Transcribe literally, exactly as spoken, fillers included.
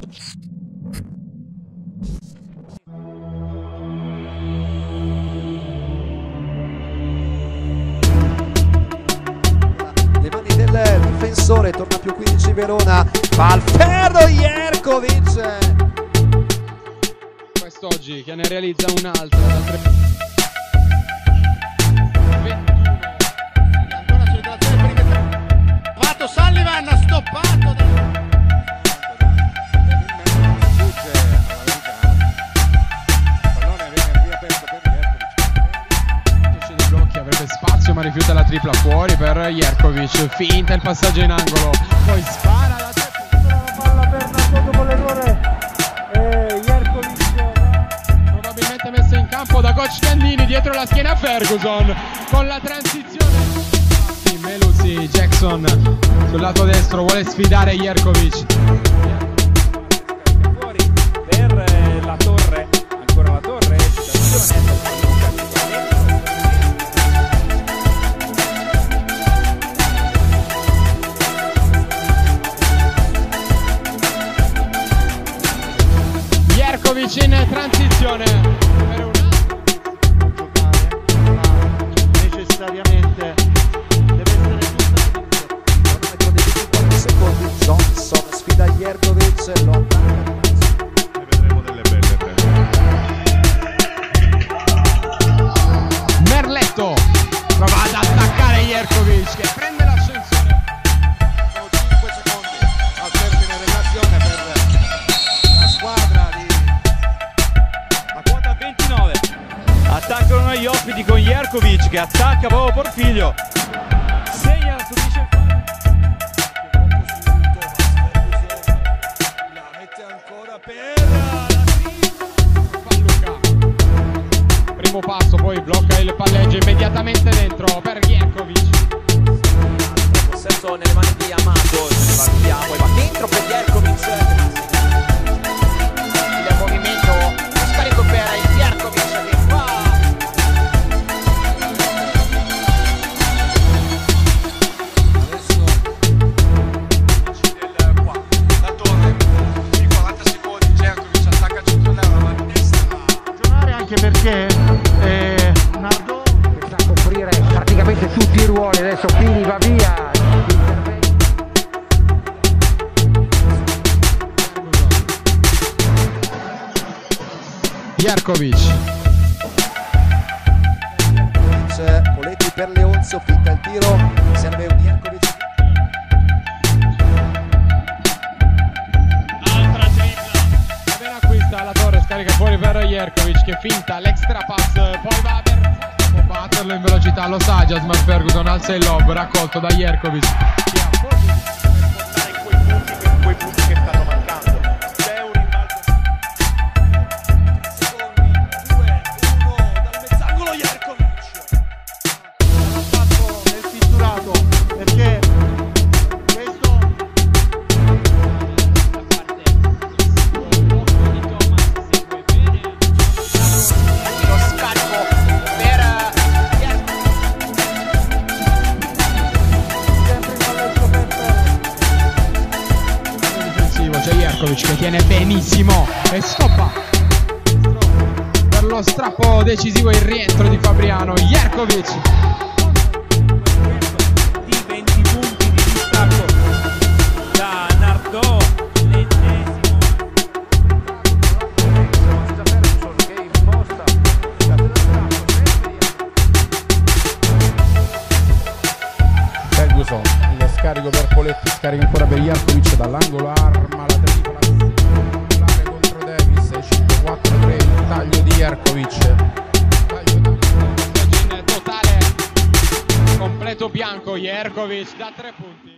Le mani del difensore, torna più quindici Verona, fa al ferro Jerkovic. Quest'oggi che ne realizza un'altra da tre. Sullivan ha stoppato da... dei blocchi, avrebbe spazio ma rifiuta la tripla fuori per Jerkovic, finta il passaggio in angolo, poi spara la la palla per Nardo dopo l'errore e Jerkovic probabilmente messo in campo da coach Candini, dietro la schiena Ferguson con la transizione. Melusi, Jackson sul lato destro vuole sfidare Jerkovic. Fuori per la torre, ancora la torre, Jerkovic in transizione per un necessariamente Johnson sfida Jerkovic, lo attacca. Ne vedremo delle belle tre. Merletto prova ad attaccare Jerkovic che prende l'ascensore. Sono cinque secondi al termine dell'azione per la squadra di... a quota ventinove. Attaccano gli ospiti con Jerkovic che attacca proprio Porfiglio. Segna, subisce il fallo. Ancora per Primo passo, poi blocca il palleggio immediatamente dentro per Jerkovic. Possesso nelle mani di Amato, se ne va via, poi va dentro per Jerkovic. Il movimento, lo scarico per Jerkovic che fa. adesso del qua, la torre di quaranta secondi, Jerkovic attacca centro l'era ma destra. ragionare anche perché eh, Nardo sta a coprire praticamente tutti i ruoli, adesso Pini va via. Jerkovic. Poletti per Leonzo, finta il tiro, serve un Jerkovic. Altra tripla. Ben acquista la torre, scarica fuori per Jerkovic che finta l'extra pass, poi va per può batterlo in velocità, lo sa Jasmine Ferguson, alza il lob, raccolto da Jerkovic. Quei punti che stanno mancando. C'è un rimbalzo. Secondi, due, uno, dal mezz'angolo Jerkovic. ha fatto nel pitturato perché questo Lo scarico per Jerkovic. sempre in palleggio per Difensivo, c'è Jerkovic che tiene benissimo e stoppa per lo strappo decisivo il rientro di Fabriano. Jerkovic Di venti punti di distacco da Nardo, l'ennesimo. Ferguson, lo scarico per Poletti, scarica ancora per Jerkovic dall'angolo, arma la tripla singolare contro Davis, cinque quattro tre, il taglio di Jerkovic. in totale completo bianco, Jerkovic da tre punti.